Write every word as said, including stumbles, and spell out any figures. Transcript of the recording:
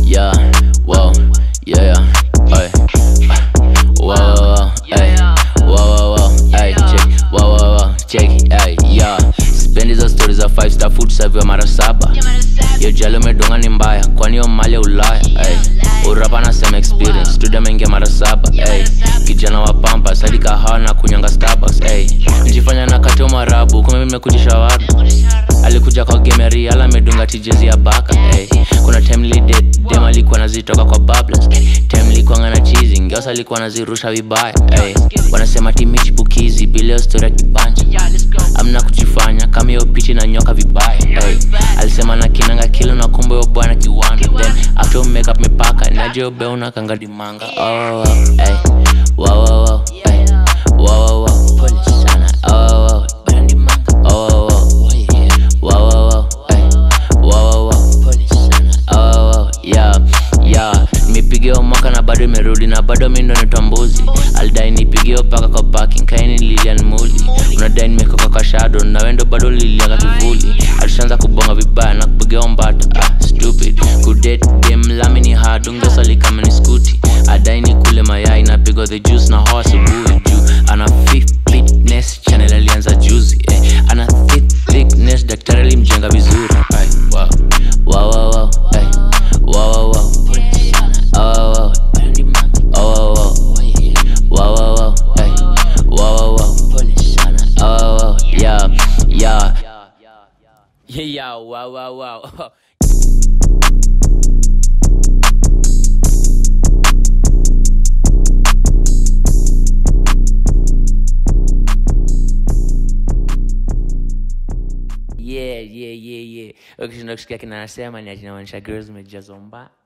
Yeah, whoa, yeah, ay, whoa, whoa, ay, whoa, whoa, whoa, ay, check, whoa, whoa, whoa, check, ay, yeah. Spend hizo stories za five star food serve mara saba. Yo jalo medonga ni mbaya, kwani yo mali ya Ulaya, ay. Urapa na same experience, studio mengia mara saba, ay. Kijana wa pampa, sadika hawa na kunyanga Starbucks, ay. Njifanya na kateo marabu, kume mime kujisha wadu. Alikuja kwa gameri, ala medunga tijezi ya baka, ay. Kuna time li dead, dem alikuwa nazitoka kwa bubbles. Time likuwa ngana cheesy, ngiosa alikuwa nazirusha vibaya, ay. Wanasema timi chipukizi, bileo story kibanja. Amna kujifanya, kama yo pichi na nyoka vibaya, ay. Alisema na kinanga kilo na kumbe yo bwana kiwanda. Then after make up mipaka, naje yo beuna kanga dimanga. Oh, ay, wow, wow, wow, ay, wow, wow, wow, pole sana, oh, wow, beuna dimanga, oh, wow, wow, wow, wow, wow, ay, wow, wow, wow, pole sana, oh, wow, yeah, yeah. Nimepigio mwaka na bado imerudi na bado mimi ndo nitambuzi. Alidai nipigio paka kwa parking, kaini Lilian Muli. Unadai nimekoka kwa shadow, na wendo bado lilianga kivuli. Alishaanza kubonga vibaya na kupigio mbata, ah, stupid. Kudate game lami ni hard, ungesali kama ni scooty. Adai ni kule mayai na pigo the juice na horse asubuhi juu. Ana fitness channel alianza juzi, eh. Ana thick thickness daktari alimjenga vizuri, ay, wow, wow, wow, wow, ay, wow, wow, wow, oh, wow, oh, wow, wow, wow, wow, ay, wow, wow, wow, oh, wow, yeah, yeah, yeah, wow, wow, wow. Yeah, yeah, yeah, yeah. Ukishinda kusikia kina nasema ni ajina wanisha girls mejazomba.